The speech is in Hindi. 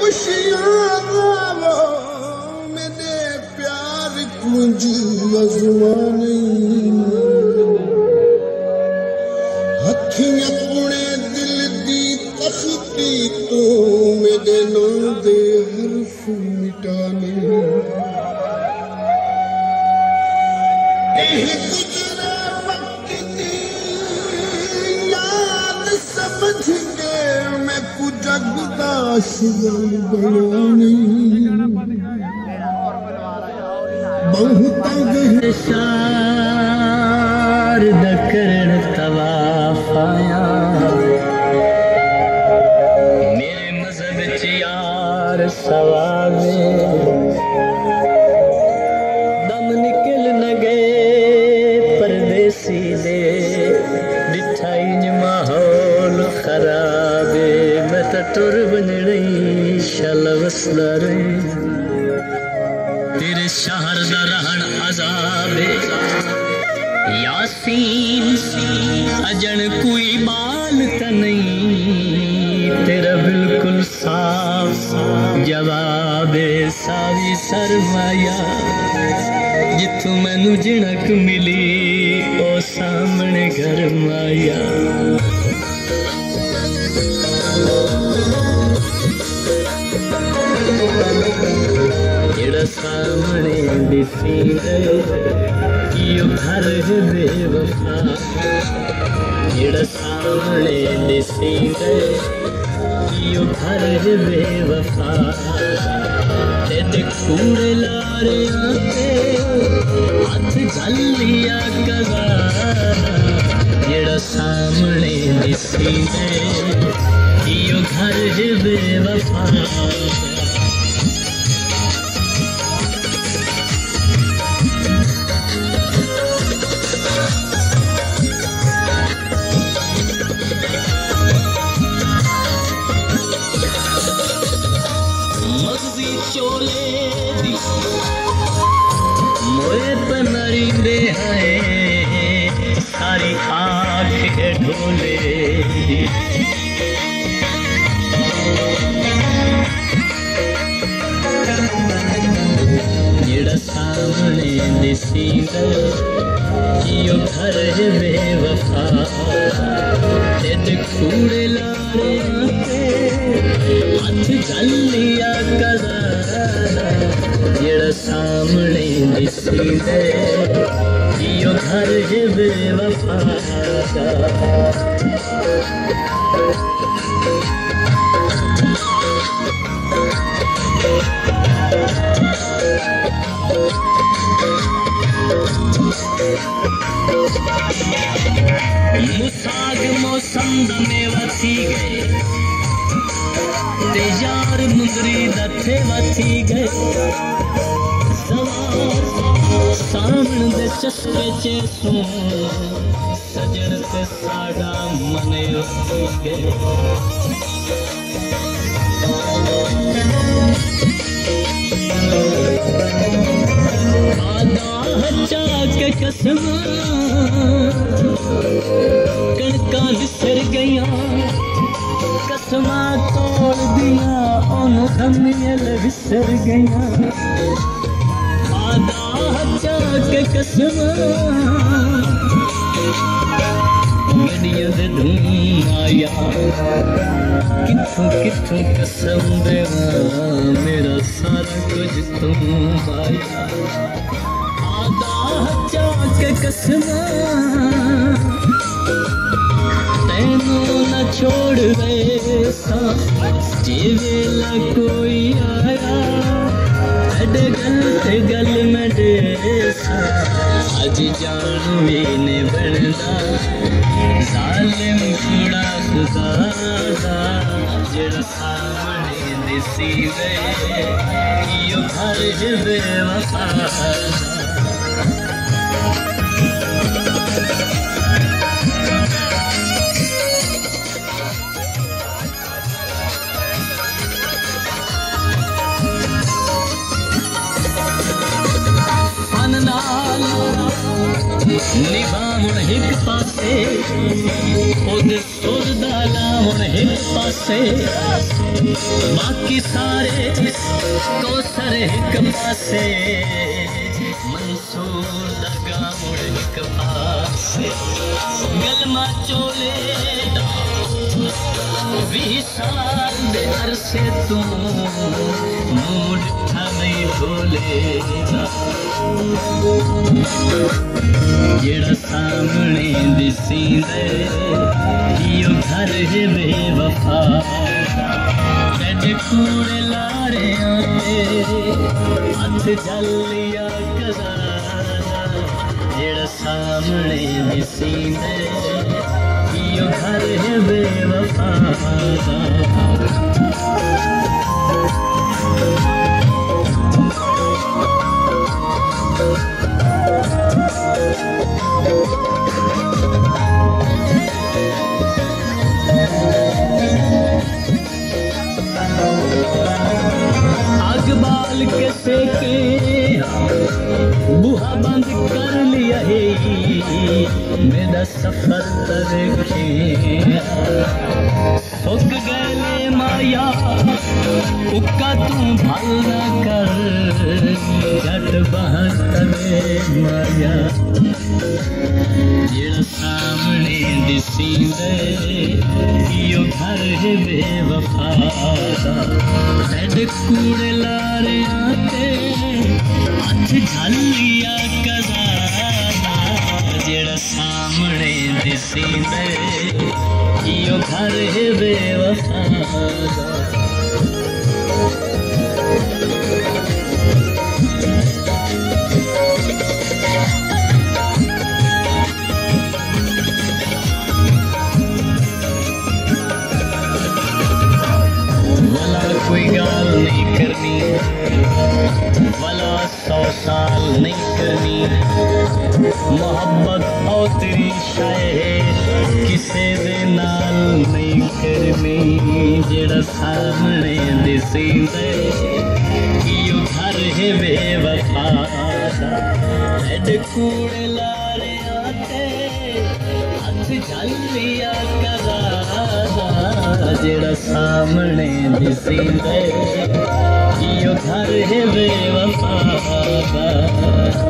खुशियां गावो मेरे प्यार कुंजी अजमानी हथियां पुणे दिल दी तख्ती तो मेरे नाम दे हर्फ मिटाने गुजरा वक्त दी याद समझ के मैं कुछ जगदा शिवल बनानी बहुत शार दकरण तवाफाया मेरे मजहब च यार सवावे दम निकल न गए परदेसी दे डिठाई ज माहौल खराबे मैं तो टुर बनड़ी शल वसदा रही तेरे शहर दा रहन अजाबे यासीन अजन कोई बाल त नहीं तेरा बिल्कुल साफ जवाबे सावी सरमाया जिथों मैनू जिणक मिली ओ सामने घर माया सामने दिसी यो घर बेवफा जेड़ा सामने दिसी यो घर बेवफा तेरे कूड़े लारे आते हाथ झलिया कदा जेड़ा सामने दिसी यो घर बेवफा चोले दी मोए पनरिंदे हैं सारी आँख ढोले जेड़ा सामने दिसी यो घर बेवफा तेरे कूड़े लारे हाथ झलिया कदा जेड़ा सामने दिसी यो घर बेवफा मुसाग मौसम दमेवा थी गए ते यार मुंदरी दथे वथी गए सामन दे चस्के चे सो सजन ते साड़ा मने उसी गए आदा हच्चा के कसमा कणका बिसर गया कसमा तोड़ दिया ओन धमियल बिसर गया आदा हच्चा के कसमा गड़िया दे धूम आया किथों किथों कसम देवा मेरा सारा कुछ तुम आया आदा हच्चा के कसमा तैनू न छोड़ वैसा जेवेला कोई आया गल में डेसा अज जान भी ने बनदा जालिम कुड़ा खुदा जेड़ा सामने दिसी यो घर बेवफा निभाउण हिक पासे ओदे सुर दा लाउण हिक पासे बाकी सारे कोसर हिक पासे मंसूर दा गाउण हिक पासे गलमा चोले दा 20 साल दे अरसे तू मुंह ॾिठा नहीं भोले जेड़ा सामने दिसींदे इहो घर है बेवफा तेरे कूड़े लारे आते हथ जलिया कदा जेड़ा सामने दिसींदे इहो घर है बेवफा आग बाल के सेके बुहा बंद कर लिया है मेरा सफर तरके सुख गए माया उक्का तू भला कर जट बहतरे माया जेड़ा सामने दिसींदे इहो घर है बेवफा तेरे कूड़े लारे आते हथ झलिया कदा जेड़ा सामने दिसींदे इहो घर है बेवफा कोई गाल नहीं करनी वाला 100 साल नहीं करनी मोहब्बत और तेरी शायद किसे दे नाल नहीं करनी जेड़ा सामने दिसींदे इहो घर है बेवफा तेरे कूड़े लारे आते हथ झलिया कदा जेड़ा सामने दिसींदे इहो घर है बेवफा